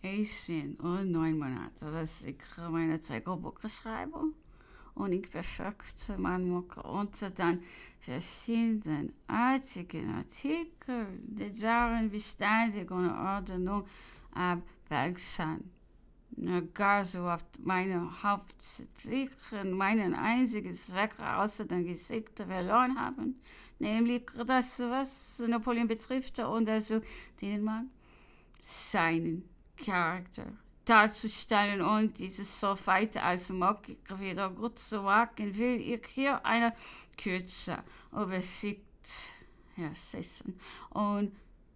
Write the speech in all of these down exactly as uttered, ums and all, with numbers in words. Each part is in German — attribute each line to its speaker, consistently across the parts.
Speaker 1: achtzehn und neun Monate, dass ich meine Zeichenbücher schreibe. Und ich befürchte, man muss unter den verschiedenartigen Artikeln, die darin beständig ohne Ordnung abwechseln. Gar so oft meine hauptsächlichen, meinen einzigen Zweck außer den Gesichter verloren haben, nämlich das, was Napoleon betrifft, und also den man seinen Charakter darzustellen und dieses so weit als möglich wieder gut zu machen, will ich hier eine kurze Übersicht hersetzen und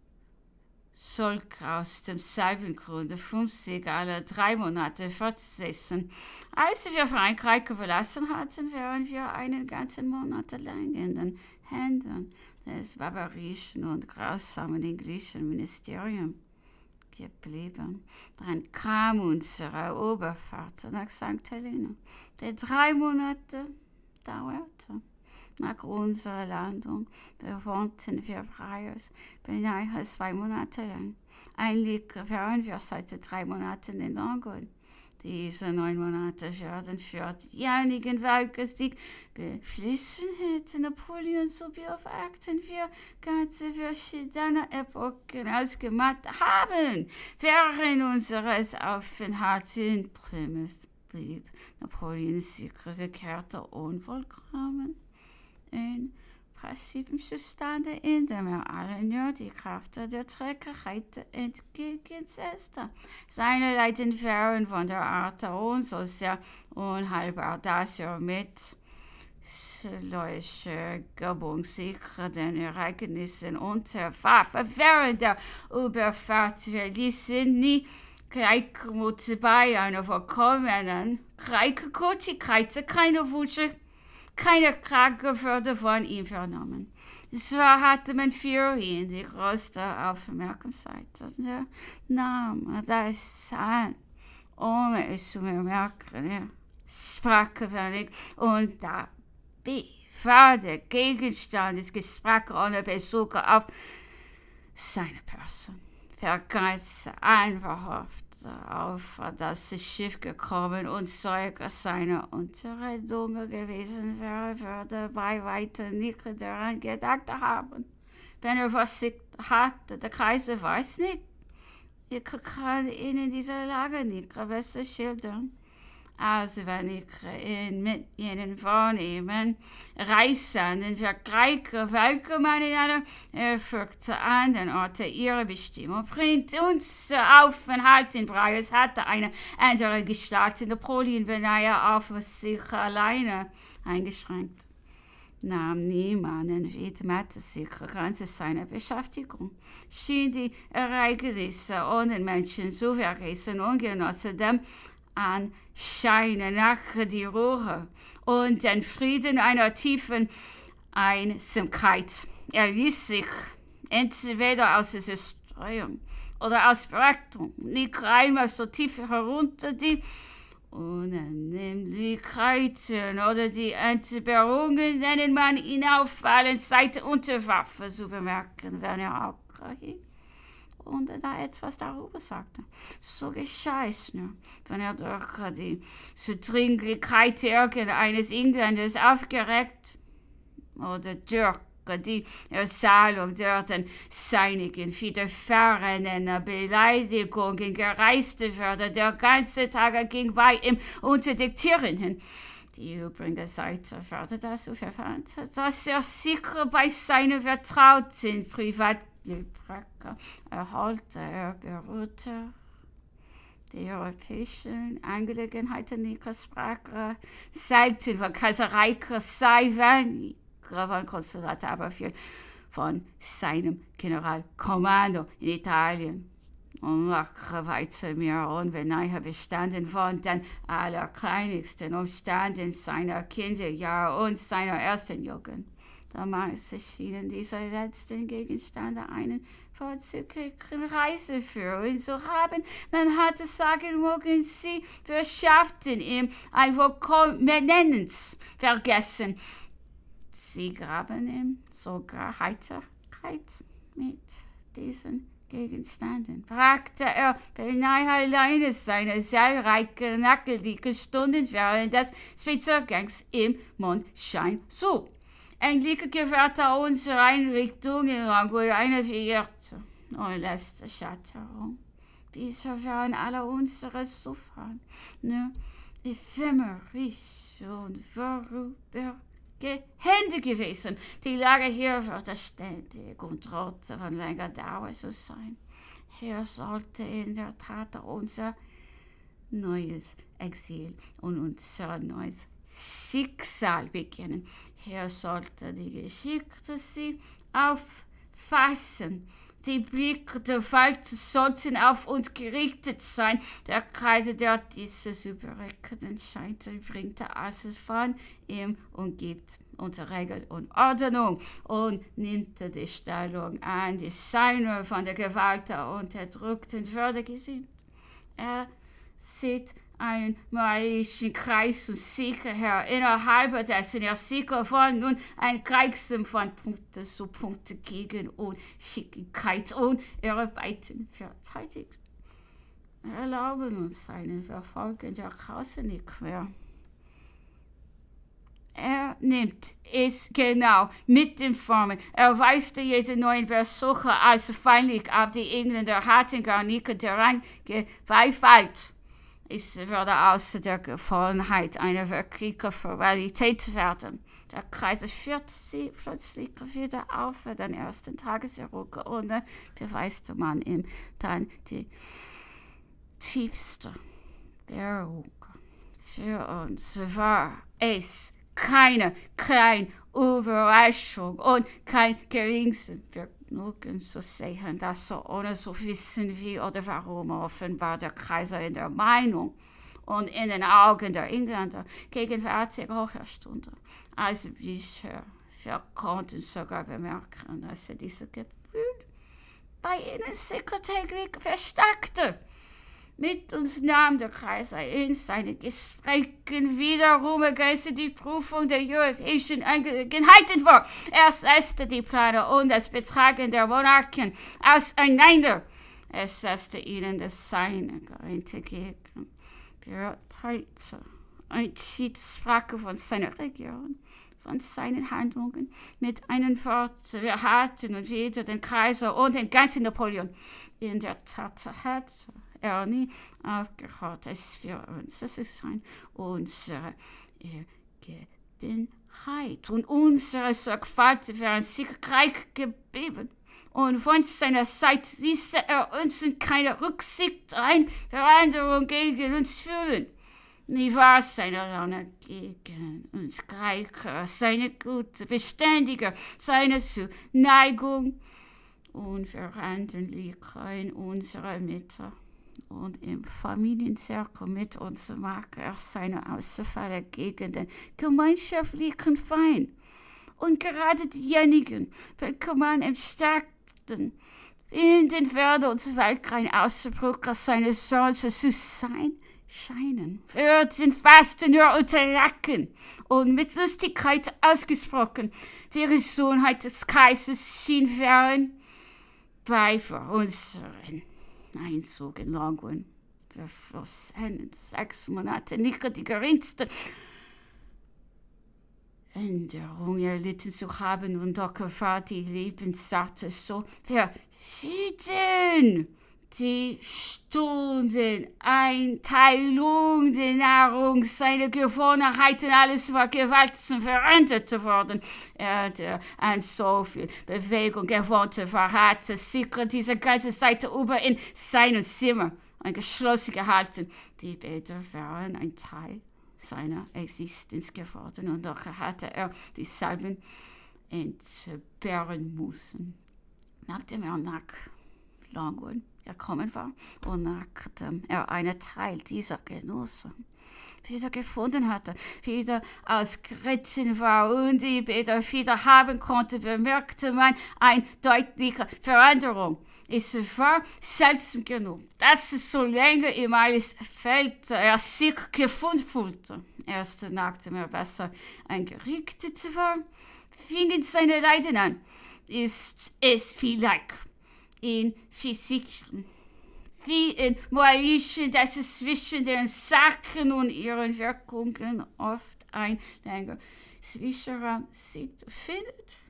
Speaker 1: soll aus demselben Grunde fünfzig alle drei Monate fortsetzen. Als wir Frankreich verlassen hatten, wären wir einen ganzen Monat lang in den Händen des barbarischen und grausamen englischen Ministeriums geblieben. Dann kam unsere Oberfahrt nach Sankt Helena, die drei Monate dauerte. Nach unserer Landung bewohnten wir Braios beinahe zwei Monate lang. Eigentlich waren wir seit drei Monaten in Angola. Diese neun Monate werden für diejenigen, welche sich beflissen hätten, Napoleon zu beobachten, wir ganze verschiedene Epochen ausgemacht haben. Während unseres Aufenthalts in Plymouth blieb Napoleon sicher gekehrter Unvollkommen in passivem Zustande, in dem er allen nur die Kraft der Trägheit entgegensetzte. Seine Leiden waren von der Art und so sehr unheilbar, dass er mit solcher Gebung sich den Ereignissen unterwarf. Während der Überfahrt verließen nie Gleichmut bei einer vollkommenen Gleichgültigkeit, keine Wünsche, keine Klage wurde von ihm vernommen. Zwar hatte man für ihn die größte Aufmerksamkeit. Er nahm das an, ohne es zu bemerken. Er sprach wenig und dabei war der Gegenstand des Gesprächs ohne Bezug auf seine Person. Vergaß einfach auf das Schiff gekommen und Zeuge seiner Unterredung gewesen wäre, würde bei weitem nicht daran gedacht haben. Wenn er versiegt hatte, der Kaiser weiß nicht. Ich kann Ihnen diese Lage nicht besser schildern, als wenn ich ihn mit Ihnen vornehmen Reisenden vergleiche, welche man in einer erfolgten anderen Orte ihre Bestimmung bringt. Unser Aufenthalt in Braios hatte eine andere Gestalt. Napoleon beinahe auf sich alleine eingeschränkt. Nahm niemanden widmete sich ganz seiner Beschäftigung, schien die Ereignisse und den Menschen zu vergessen und genoss dem Anschein nach die Ruhe und den Frieden einer tiefen Einsamkeit. Er ließ sich entweder aus Zerstreuung oder aus Berechnung nicht einmal so tief herunter die Unannehmlichkeiten oder die Entbehrungen, denen man ihn auffallen Seite unterwarf, zu bemerken, wenn er auch hielt und da etwas darüber sagte. So geschah es nur, wenn er durch die Zudringlichkeit irgendeines Engländers aufgeregt oder durch die Erzählung der den seinigen widerfahrenen Beleidigungen gereist würde. Der ganze Tag ging bei ihm unter Diktieren hin. Die übrige Seite würde dazu verwandt, dass er sicher bei seinen vertrauten Privatgesprächen erholte. Er beruhte die europäischen Angelegenheiten ihrer Sprache selten von Kaiserreich sei, wenn von Konsulat, aber viel von seinem Generalkommando in Italien. Und nach weiter mehr Unbeinahe bestanden von den allerkleinigsten Umständen seiner Kinderjahre und seiner ersten Jugend. Damals erschienen diese letzten Gegenstände einen vorzüglichen Reiseführer zu haben. Man hatte sagen mögen, sie verschafften ihm ein vollkommenes Vergessen. Sie gaben ihm sogar Heiterkeit mit diesen Gegenständen brachte er beinahe alleine seine zahlreichen nackeligen Stunden während des Spaziergangs im Mondschein zu. Endlich gewährte unsere Einrichtung in Rangoon eine verehrte und letzte Schatterung. Diese waren alle unsere Suffern, ne, ephemerisch und vorübergehend Hände gewesen. Die Lage hier würde ständig und drohte von länger Dauer zu sein. Hier sollte in der Tat unser neues Exil und unser neues Schicksal beginnen. Hier sollte die Geschichte sie auffassen. Die Blicke der Welt sollten auf uns gerichtet sein. Der Kaiser, der dieses überreckenden Scheitel bringt, als es von ihm umgibt, unter Regel und Ordnung, und nimmt die Stellung an, die seiner von der Gewalt der Unterdrückten würde gesehen. Er sieht einen moralischen Kreis und sicher her, innerhalb dessen er sicher von nun ein Kreisum von Punkte zu Punkte gegen Unschicklichkeit und Irrweiten verteidigt. Erlauben uns seinen Verfolgen der Krause nicht mehr. Er nimmt es genau mit den Formen. Er weist jeden neuen Besucher als feindlich ab, die irgendeiner harten Garniker daran geweifelt. Es würde außer der Gefallenheit eine wirkliche Formalität werden. Der Kaiser führt sie plötzlich wieder auf für den ersten Tageseruke und dann beweist man ihm dann die tiefste Beruhigung. Für uns war es keine kleine Überraschung und kein geringes Vergnügen zu sehen, dass so ohne zu wissen wie oder warum offenbar der Kaiser in der Meinung und in den Augen der Engländer gegenwärtig hoher Stunde als bisher. Wir konnten sogar bemerken, dass er dieses Gefühl bei ihnen sicher täglich verstärkte. Mit uns nahm der Kaiser in seinen Gesprächen wiederum ergänzte die Prüfung der europäischen Angelegenheiten vor. Er setzte die Pläne und das Betragen der Monarchen auseinander. Er setzte ihnen das Seine entgegen, beurteilte und sprach von seiner Regierung, von seinen Handlungen mit einem Wort. Wir hatten und wieder den Kaiser und den ganzen Napoleon. In der Tat hat er nie aufgehört, es für uns zu sein, unsere Ergebenheit und unsere Sorgfalt wären sicherreich geblieben. Und von seiner Seite ließ er uns in keine Rücksicht ein Veränderung gegen uns fühlen. Nie war seine Laune gegen uns gleicher, seine Gute beständiger, seine Zuneigung unveränderlich in unserer Mitte. Und im Familienzirkel mit uns mag er seine Ausfälle gegen den gemeinschaftlichen Feind. Und gerade diejenigen, welche man am stärksten finden werde, uns kein Ausbruch seines Sohnes zu sein scheinen, würden fast nur unterlachen und mit Lustigkeit ausgesprochen die Gesundheit des Kaisers schien wären bei unseren Einzug in Rangoon verflossenen sechs Monate nicht die geringste Änderung erlitten zu haben, und doch war die Lebensart so verschieden. Die Stundeneinteilung, die Nahrung, seine Gewohnheiten, alles war gewaltsam verändert worden. Er, der an so viel Bewegung gewohnt war, hatte sicher diese ganze Zeit über in seinem Zimmer eingeschlossen gehalten. Die Bäder waren ein Teil seiner Existenz geworden, und doch hatte er dieselben entbehren müssen. Nachdem er nach Rangoon gekommen war und nachdem er einen Teil dieser Genosse wieder gefunden hatte, wieder ausgeritten war und die Bäder wieder haben konnte, bemerkte man eine deutliche Veränderung. Es war seltsam genug, dass es so lange ihm alles fehlte, er sich gefunden fühlte. Erst nachdem er besser eingerichtet war, fingen seine Leiden an. Ist es vielleicht in Physiken, wie in Moaischen, dass es zwischen den Sachen und ihren Wirkungen oft ein länger Zwischenraum sich findet.